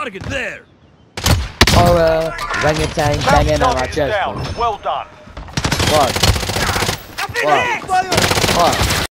Target there. Horror, orangutan, banging on our chest. Well done. What? What? What?